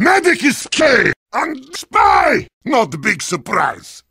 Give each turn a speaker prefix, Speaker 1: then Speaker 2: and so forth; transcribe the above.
Speaker 1: Medic is K and spy! Not big surprise.